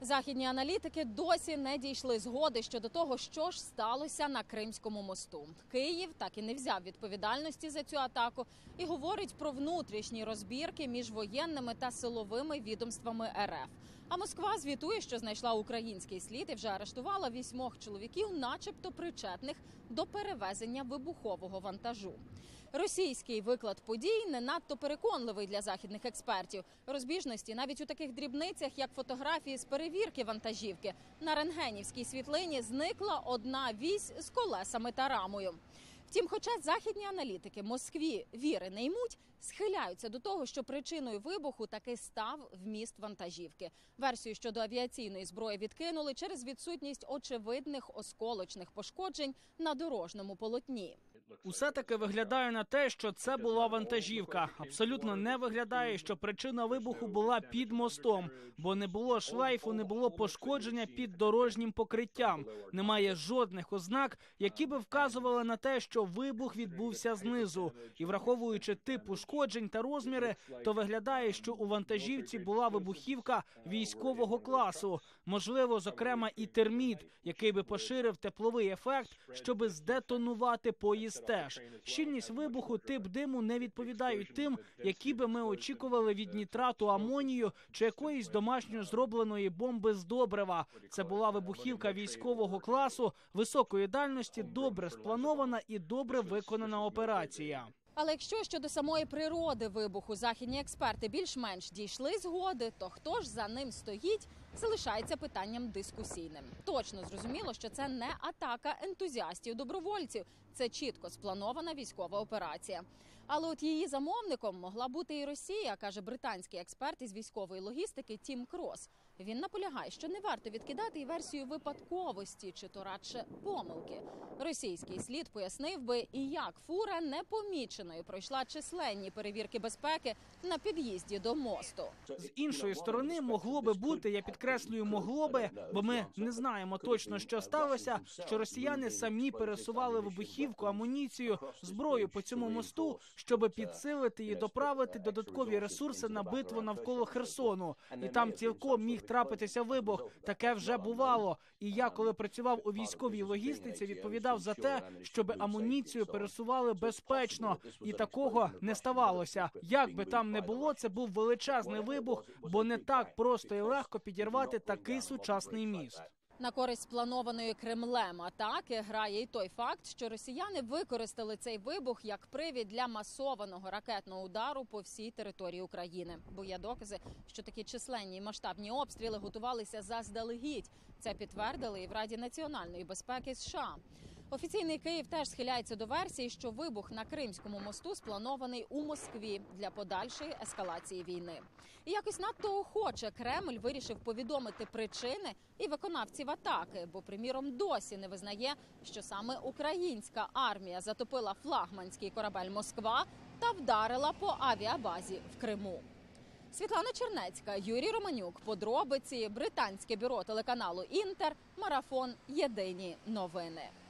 Західні аналітики досі не дійшли згоди щодо того, що ж сталося на Кримському мосту. Київ так і не взяв відповідальності за цю атаку і говорить про внутрішні розбірки між воєнними та силовими відомствами РФ. А Москва звітує, що знайшла український слід і вже арештувала 8 чоловіків, начебто причетних до перевезення вибухового вантажу. Російський виклад подій не надто переконливий для західних експертів. Розбіжності навіть у таких дрібницях, як фотографії з перевірки вантажівки. На рентгенівській світлині зникла одна вісь з колесами та рамою. Втім, хоча західні аналітики Москві віри не ймуть, схиляються до того, що причиною вибуху таки став вміст вантажівки. Версію щодо авіаційної зброї відкинули через відсутність очевидних осколочних пошкоджень на дорожньому полотні. Усе таки виглядає на те, що це була вантажівка. Абсолютно не виглядає, що причина вибуху була під мостом, бо не було шлейфу, не було пошкодження під дорожнім покриттям. Немає жодних ознак, які би вказували на те, що вибух відбувся знизу. І враховуючи тип ушкоджень та розміри, то виглядає, що у вантажівці була вибухівка військового класу. Можливо, зокрема і терміт, який би поширив тепловий ефект, щоби здетонувати поїзд теж. Щільність вибуху, тип диму не відповідають тим, які би ми очікували від нітрату амонію чи якоїсь домашньо зробленої бомби з добрива. Це була вибухівка військового класу, високої дальності, добре спланована і добре виконана операція. Але якщо щодо самої природи вибуху західні експерти більш-менш дійшли згоди, то хто ж за ним стоїть, залишається питанням дискусійним. Точно зрозуміло, що це не атака ентузіастів-добровольців. Це чітко спланована військова операція. Але от її замовником могла бути і Росія, каже британський експерт із військової логістики Тім Крос. Він наполягає, що не варто відкидати і версію випадковості, чи то радше помилки. Російський слід пояснив би, і як фура непоміченою пройшла численні перевірки безпеки на під'їзді до мосту. З іншої сторони, могло би бути, я підкреслюю, могло би, бо ми не знаємо точно, що сталося, що росіяни самі пересували вибухівку, амуніцію, зброю по цьому мосту, щоб підсилити і доправити додаткові ресурси на битву навколо Херсону. І там цілком міг трапитися вибух. Таке вже бувало. І я, коли працював у військовій логістиці, відповідав за те, щоб амуніцію пересували безпечно. І такого не ставалося. Як би там не було, це був величезний вибух, бо не так просто і легко підірвати такий сучасний міст. На користь спланованої Кремлем атаки грає й той факт, що росіяни використали цей вибух як привід для масованого ракетного удару по всій території України. Бо є докази, що такі численні і масштабні обстріли готувалися заздалегідь. Це підтвердили і в Раді національної безпеки США. Офіційний Київ теж схиляється до версії, що вибух на Кримському мосту спланований у Москві для подальшої ескалації війни. І якось надто охоче Кремль вирішив повідомити причини і виконавців атаки, бо, приміром, досі не визнає, що саме українська армія затопила флагманський корабель «Москва» та вдарила по авіабазі в Криму. Світлана Чернецька, Юрій Романюк. Подробиці. Британське бюро телеканалу «Інтер». Марафон. Єдині новини.